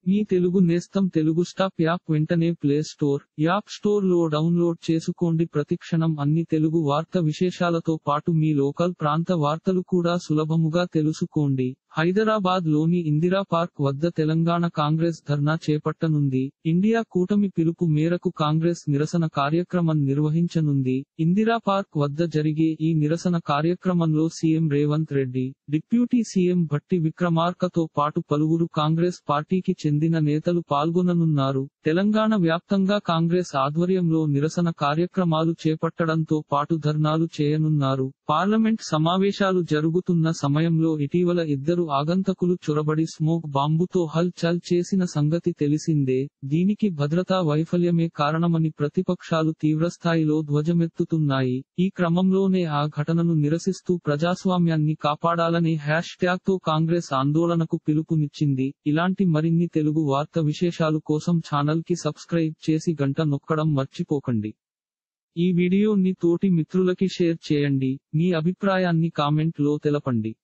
మీ తెలుగు నేస్తం Telugu stop app వెంటనే play store, app store లో డౌన్లోడ్ చేసుకోండి. ప్రతిక్షణం అన్ని తెలుగు వార్త విశేషాలతో పాటు మీ లోకల్ ప్రాంత వార్తలు కూడా సులభముగా తెలుసుకోండి. హైదరాబాద్ లోని ఇందిరా పార్క్ వద్ద తెలంగాణ కాంగ్రెస్ ధర్నా చేపట్టనుంది. ఇండియా కూటమి పిలుపు మేరకు కాంగ్రెస్ నిరసన కార్యక్రమం నిర్వహించనుంది. ఇందిరా పార్క్ వద్ద జరిగే ఈ నిరసన కార్యక్రమంలో CM Revanth Reddy, deputy CM Bhatti విక్రమార్కతో పాటు పలువురు కాంగ్రెస్ పార్టీకి చెందిన నేతలు పాల్గొననున్నారు. తెలంగాణ వ్యాప్తంగా కాంగ్రెస్ ఆధ్వర్యంలో నిరసన కార్యక్రమాలు చేపట్టడంతో పాటు ధర్నాలు చేయనున్నారు. పార్లమెంట్ సమావేశాలు జరుగుతున్న సమయంలో ఇటీవల ఇద్దరు ఆగంతకులు చొరబడి స్మోక్ బాంబుతో హల్ చల్ చేసిన సంగతి తెలిసిందే. దీనికి భద్రతా వైఫల్యమే కారణమని ప్రతిపక్షాలు తీవ్రస్థాయిలో ధ్వజమెత్తుతున్నాయి. ఈ క్రమంలోనే ఆ ఘటనను నిరసిస్తూ ప్రజాస్వామ్యాన్ని కాపాడాలనే హ్యాష్ ట్యాగ్ తో కాంగ్రెస్ ఆందోళనకు పిలుపునిచ్చింది. ఇలాంటి మరిన్ని తెలుగు వార్త విశేషాలు కోసం ఛానల్ కి సబ్స్క్రైబ్ చేసి గంట నొక్కడం మర్చిపోకండి. ఈ వీడియోని తోటి మిత్రులకి షేర్ చేయండి. మీ అభిప్రాయాన్ని కామెంట్ లో తెలపండి.